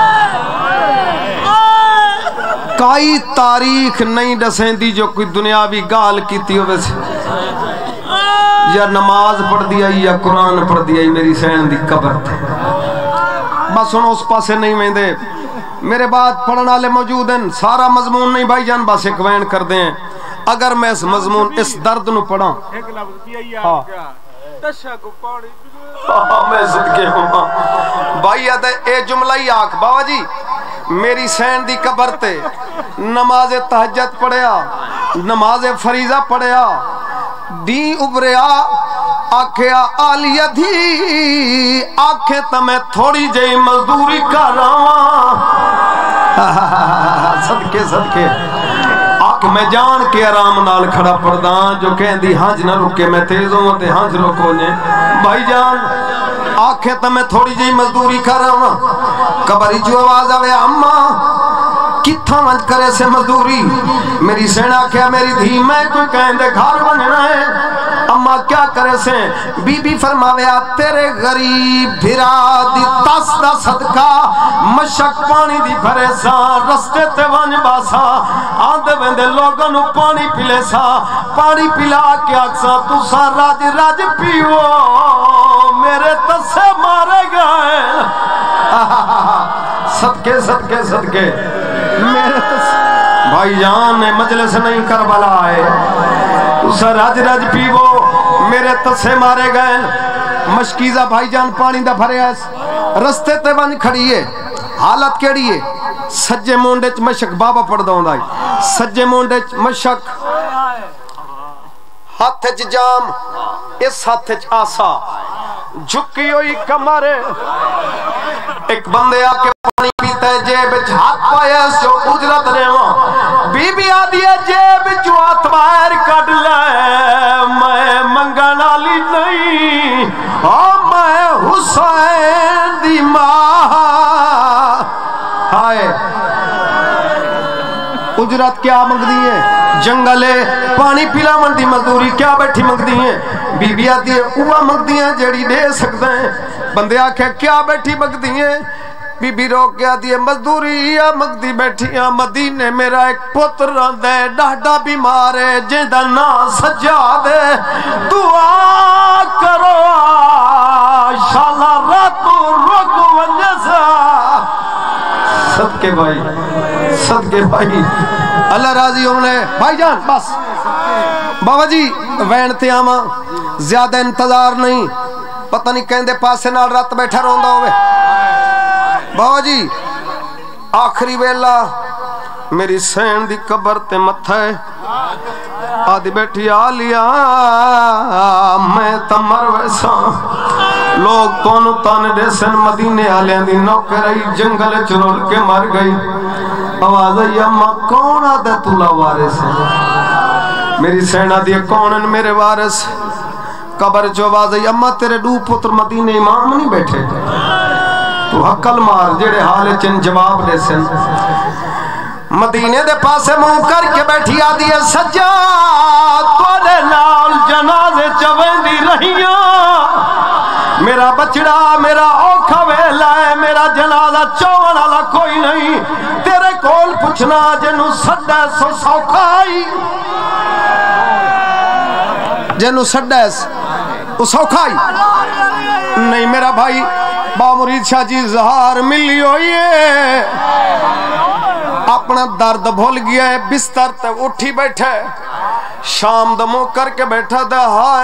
کائی تاریخ نہیں ڈسیں دی جو کوئی دنیاوی گال کیتی ہوئے سے یا نماز پڑھ دیا یا قرآن پڑھ دیا میری سین دی قبر تھے بس انہوں اس پاسے نہیں میں دے میرے بعد پڑھنا لے موجود ہیں سارا مضمون نہیں بھائی جان بس ایک وین کر دیں اگر میں اس مضمون اس درد نو پڑھا میں صدقے ہوں بھائی یاد ہے اے جملہ ہی آکھ بابا جی میری سین دی قبر تے نماز تہجد پڑھیا نماز فریضہ پڑھیا دی ابریا آکھیا آلیہ دھی آکھے تا میں تھوڑی جئی مزدوری کر رہا صدقے صدقے آکھ میں جان کے آرام نال کھڑا پردان جو کہیں دی ہنج نہ رکے میں تیز ہوں تے ہنج رکو نے بھائی جان آکھے تا میں تھوڑی جئی مزدوری کر رہا ہوں قبری جو آواز آوے اماں کتھا ونج کرے سے مزدوری میری سینا کیا میری دھی میں کوئی کہیں دے گھر بننا ہے اما کیا کرے سے بی بی فرماویا تیرے غریب بھرا دی تس دا صدقہ مشک پانی دی بھرے سا رستے تے ونج باسا آندے ویندے لوگوں نو پانی پلے سا پانی پلا کے اکسا تو سا راج راج پیو میرے تسے مارے گئے صدقے صدقے صدقے بھائی جان مجلس نہیں کربلا آئے اسا راج راج پیو میرے تسے مارے گئے مشکیزہ بھائی جان پانی دا بھرے ایس رستے تے ون کھڑی ہے حالت کیڑی ہے سجے مونڈے چ مشک بابا پڑھ دوں دائی سجے مونڈے چ مشک ہاتھ چ جام اس ہاتھ چ آسا جھکی ہوئی کمرے ایک بندے آکے پانی پیتا ہے جیب ہاتھ پایا سو اجرت رہا بی بی آدھی ہے جیب جو ہاتھ باہر کٹ لے میں منگنا لی نہیں میں حسین دی ماں ہائے اجرت کیا منگدی ہے جنگل پانی پلا من دی مزدوری کیا بیٹھی منگدی ہیں بی بی آتی ہے اوہ منگدی ہیں جیڑی دے سکتے ہیں بندے آکھے کیا بیٹھی منگدی ہیں بی بی روک گیا دی مزدوری یا مگدی بیٹھی ہیں مدینے میرا ایک پتر دے ڈاڈا بیمار ہے جیندہ نا سجاد ہے دعا کرو شالا راتو روکو ونجسا صدقے بھائی اللہ راضی ہونے بھائی جان بس بابا جی وینتے آما زیادہ انتظار نہیں پتہ نہیں کہندے پاسے نال رات بیٹھا روندہ ہوئے بابا جی آخری ویلا میری سین دی قبر تے متھا ہے آدھی بیٹھی آلیا میں تمر ویسا لوگ تونو تانے دے سن مدینے آلیاں دی نوکرائی جنگل چرول کے مر گئی آواز ہے اماں کون آدھے تولا وارث ہے میری سین آدھی کونن میرے وارث قبر جو آواز ہے اماں تیرے دو پتر مدینے امام نہیں بیٹھے تو حقل مار جڑے حال چن جواب دے سن مدینے دے پاسے منہ کر کے بیٹھی آدھی ہے سجاد توڑے نال جنازے چویں دی رہیاں میرا بچڑا میرا اوکھا ویلا ہے میرا جنازہ چوان والا کوئی نہیں تیرے کول پوچھنا جنو سڈے سو سوکھائی جنو سڈے سو سوکھائی نہیں میرا بھائی با مرید شاہ جی زہار ملی ہوئی ہے اپنا درد بھول گیا ہے بستر تے اٹھی بیٹھے شام دمو کر کے بیٹھا دے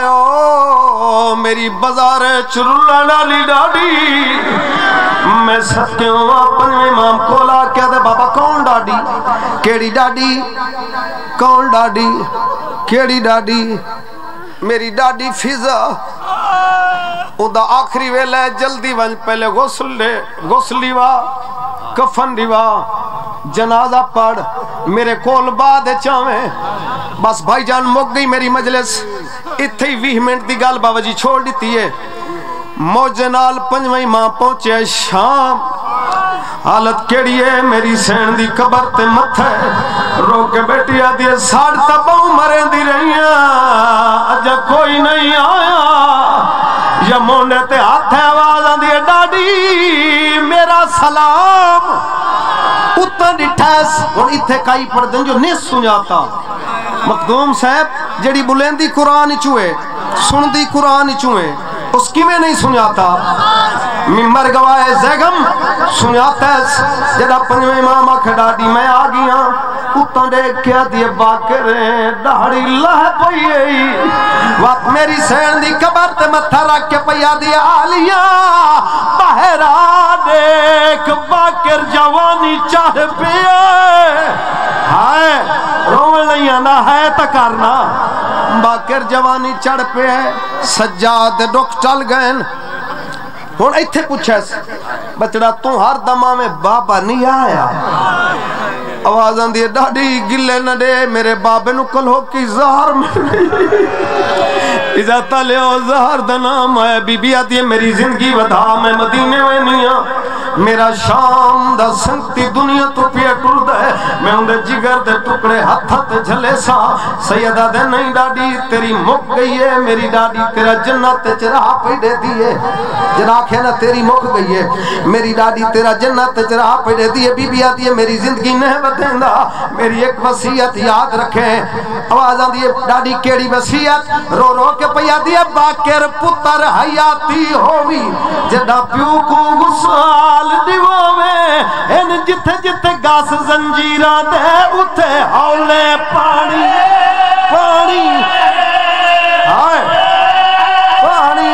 ہائے میری بازار چرلا ڈالی ڈاڈی میں سکتے ہوں اپنے امام کو لا کیا دے بابا کون ڈاڈی کیڑی ڈاڈی کون ڈاڈی کیڑی ڈاڈی میری ڈاڈی فضا اُدھا آخری ویلے جلدی ون پہلے غسل لیوا کفن لیوا جنازہ پڑھ میرے کول بعد چاہیں بس بھائی جان مک گئی میری مجلس اتھے ہی 20 منٹ دی گال بابا جی چھوڑ دیتی ہے موجے نال پنجویں ماں پہنچے شام حالت کیڑی ہے میری سین دی قبر تے متھے رو کے بیٹی آدھی ہے ساڑھ تباؤں مریں دی رہیاں اجا کوئی نہیں آیا یا مونے تے ہاتھ ہے آواز آدھی ہے ڈاڈی میرا سلام اتنا ڈٹھیس اور اتھے کائی پڑھ دیں جو نہیں سنجاتا مقدوم صاحب جڑی بلندی قرآن چوئے سندی قرآن چوئے اس کی میں نہیں سنجاتا ممبر گواہ زیگم سنجاتا ہے جڑا پنجو امامہ کھڑاڑی میں آگیا اتنا دیکھ کیا دیئے باکریں دہڑی لہ پئی وقت میری سین دی قبر تے متھا رکھ کے پیا دی آلیا بہرا دیکھ باکر جوانی چاہ پیا ہائے روے نہیں آنا ہے تکارنا باکر جوانی چڑھ پہ سجاد ڈک چل گئے ہون ایتھے پوچھے بچڑا تو ہر دمہ میں بابا نہیں آیا آوازاں دیئے ڈاڈی گلے نہ دے میرے بابے نو کل ہو کی زہر میں اجازت لے او زہر دنام ہے بی بی آتی ہے میری زندگی ودا میں مدینے میں نہیں میرا شام دا سنگتی دنیا تو پیا ٹرد ہے میں اندھے جگر دے ٹکڑے ہتھت جھلے سا سیدہ دے نہیں ڈاڈی تیری مک گئی ہے میری ڈاڈی تیرا جنت چراہ پہ دے دیئے جناک ہے نا تیری مک گئی ہے میری ڈاڈی تیرا جنت چراہ پہ دے دیئے بی بی آتی ہے میری زندگی نہیں بتیں دا میری ایک وسیعت یاد رکھیں آوازاں دیئے ڈاڈی کیڑی وسیعت رو رو کے پیا دیئے باکر پتر حیاتی ہوئی جڑا پیو کو غسال دیوے ان جتھے جتھے گاس زنجیران دے اتھے ہولے پانی پانی آئے پانی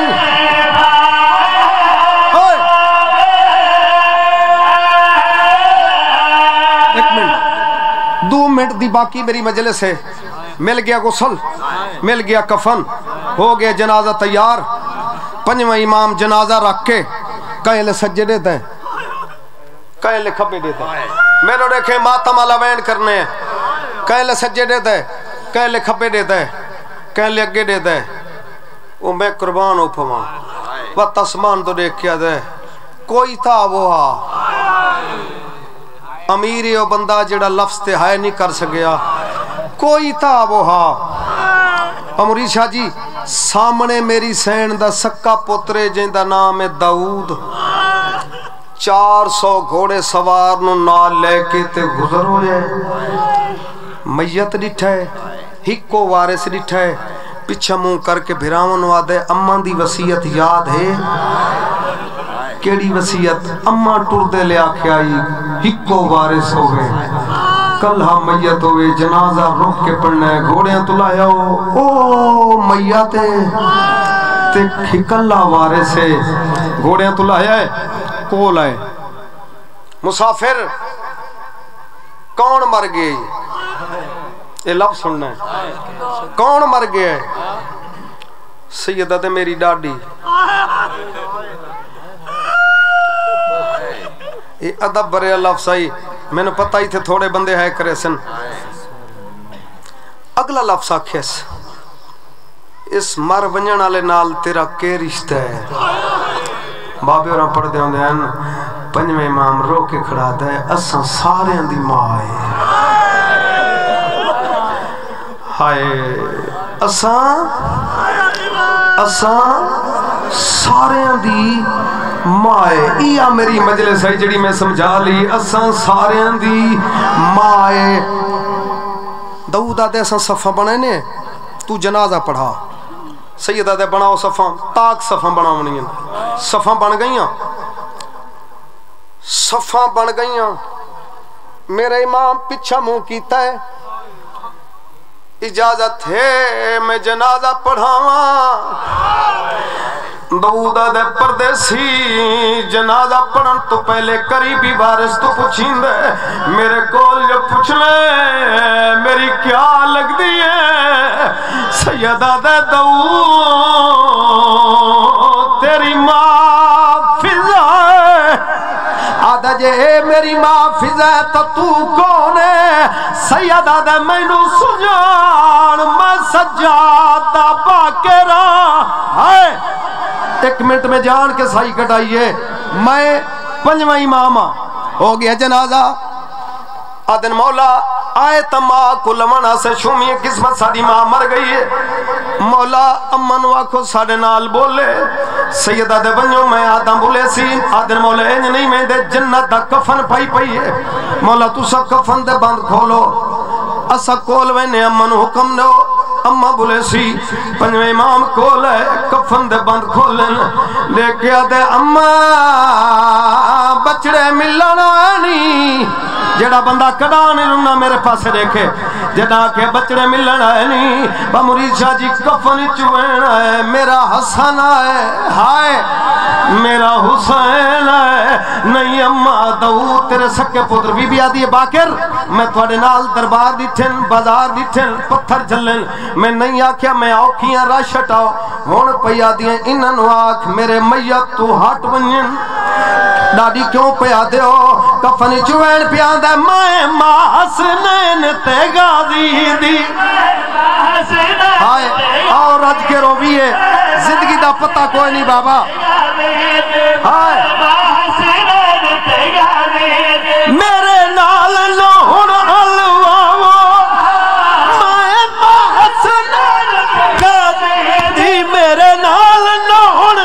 ایک منٹ 2 منٹ دی باقی میری مجلس ہے مل گیا غسل مل گیا کفن ہو گیا جنازہ تیار پنجواں امام جنازہ رکھ کے کہیں لے سجے دیتے ہیں کہیں لے کھبے دیتے ہیں میرے دیکھیں ماتم والا وینڈ کرنے ہیں کہیں لے سجے دیتے ہیں کہیں لے کھبے دیتے ہیں کہیں لے اگے دیتے ہیں وہ میں قربان ہو پھواں وہ تسمان تو دیکھ کیا دے کوئی تھا وہ ہاں امیر ہے وہ بندہ جڑا لفظ تے ہائے نہیں کر سکیا کوئی تھا وہ ہا امری شاہ جی سامنے میری سین دا سکا پوترے جن دا نام ہے داؤد 400 گھوڑے سوار نو نال لے کے تے گزر ہوئے میت ڈٹھا ہے ہکو وارث ڈٹھا ہے پچھا منہ کر کے بھراون وعدے اماں دی وصیت یاد ہے کیڑی وصیت اماں ٹر دے لے آکھے آئی ہکو وارث ہو گئے کلہا میت ہوئے جنازہ رکھ کے پڑھنا ہے گھوڑیاں تلایا ہو او میت تے کھکلہ وارث ہے گھوڑیاں تلایا ہے کول آئے مسافر کون مر گئے یہ لفظ سننا ہے کون مر گیا ہے سیدہ تے میری ڈاڈی یہ ادب برے لفظ آئی میں نے پتہ ہی تھے تھوڑے بندے ہے کرے سن اگلا لفظ آکھیس اس مر ونجن والے نال تیرا کے رشتہ ہے بابے اور پڑھ دے ہوندے ہیں پنجویں امام رو کے کھڑا دے اساں سارے دی ماں ہے ہائے اساں سارے دی مائے ایا میری مجلس ہے جڑی میں سمجھا لی اساں سارے دی مائے داؤد آدھے اساں صفحہ بنے نے تو جنازہ پڑھا سید آدھے بناؤ صفحہ تاک صفحہ بناؤ نہیں صفحہ بن گئیاں صفحہ بن گئیاں میرے امام پچھا منہ کیتا ہے اجازت ہے میں جنازہ پڑھاواں داؤد دے پردیسی جنازہ پڑھن تو پہلے قریبی وارث تو پوچھیں دے میرے کول جو پوچھ لے میری کیا لگ دی ہے سیدہ دے داؤد تیری ماں فضا ہے آدھا جے میری ماں فضا ہے تو کون ہے سیدہ دے میں نو سجان میں سجادہ باکرہ ہے ایک منٹ میں جان کے سائی کٹائیے میں پنجواں امام ہو گیا جنازہ آدن مولا آئے تما کو لمنہ سے شومی قسمت ساری ماں مر گئی ہے مولا امن واکھو ساڑے نال بولے سیدہ دے بنیوں میں آدم بولے سی آدن مولا انج نہیں میں دے جنت دا کفن پائی پئی ہے مولا تو سا کفن دے بند کھولو اسا کول وینے امن حکم دو اماں بولے سی پنجویں امام کول ہے کفن دے بند کھولن لے کے آدھے اماں بچڑے ملنا نہیں جڑا بندہ کڑا نہیں رہنا میرے پاس دیکھے جڑا کہ بچڑے ملنا نہیں بمرید شاہ جی کفن چوینا ہے میرا حسن ہے ہائے میرا حسین ہے نہیں اماں داؤد تیرے سکے پتر بی بی آدھی باکر میں تھوڑے نال دربار دیٹھن بازار دیٹھن پتھر جلن میں نہیں آکھیا میں آکھیاں راش ہٹاؤ ہون پیا دیئے انہوں آکھ میرے میت تو ہٹ ونجن ڈاڈی کیوں پیا دے ہو کفن چوین پیا دے میں ماں حسنین تے غازی دی ہائے اور رج کے رویے زندگی دا پتہ کوئی نہیں بابا ہائے میرے نال لہن الواو میں ماں حسنین غازی دی میرے نال لہن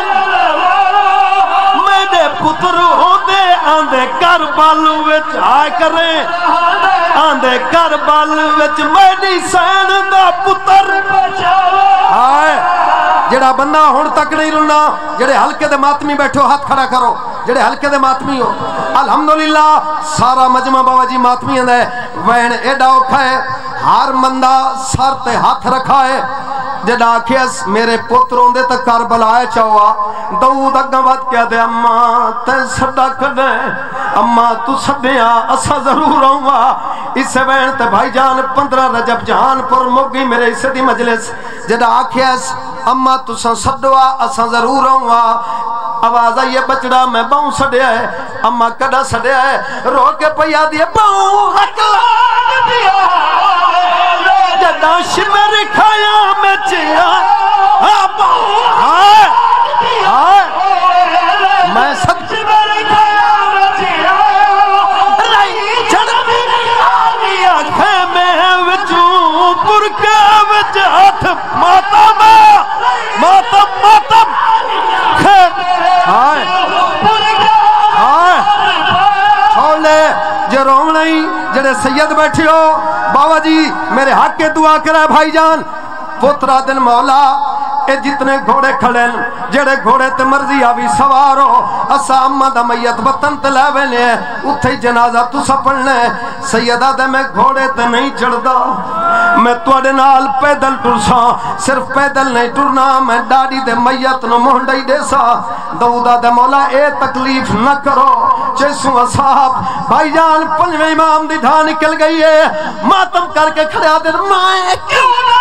میرے پتر ہوندے آندے کربل وچ آئے کریں آندے کربل وچ میری سین دا پتر آئے جڑا بندہ ہون تک نہیں رلنا جڑے ہلکے دے ماتمی بیٹھو ہاتھ کھڑا کرو جڑے ہلکے دے ماتمی ہو الحمدللہ سارا مجمع بابا جی ماتمی ہے وین ایڈا اوکھا ہے ہر بندہ سر تے ہاتھ رکھا ہے جڑا آکھیس میرے پتروں دے تک کربلا آئے چاہوا داؤد اگاں وات کیا دے اماں تے سڈا کدے اماں تو سڈیا اسا ضرور آؤں اس سے وین تے بھائی جان 15 رجب جہان پر موگی میرے اسے دی مجلس جڑا آکھیس اماں تو سڈوا اسا ضرور آؤں آواز آئیے بچڑا میں باؤں سڑیا ہے اماں کڑا سڑیا ہے رو کے پیا دیے باؤں اکلا دیا جدا شمر کھایا میں چیا باؤں ہائے ہائے میں سب شمر کھایا میں چیا رئی جے رونا ہی جڑے سید بیٹھے ہو بابا جی میرے حق کے دعا کرے بھائی جان پوترا دن مولا اے جتنے گھوڑے کھڑے جڑے گھوڑے تے مرضی آوی سوارو اسا اماں دا میت وطن تے لے وینے اتھے جنازہ تسا پڑھنے سیدہ دے میں گھوڑے تے نہیں چڑھدا میں تواڈے نال پیدل ٹرساں صرف پیدل نہیں ٹرنا میں ڈاڈی دے میت نو مونڈائی دیسا داؤدا دے مولا اے تکلیف نہ کرو جیسوں اصحاب بھائی جان پنجویں امام دی دھا نکل گئی ہے ماتم کر کے کھڑیا دن مائیں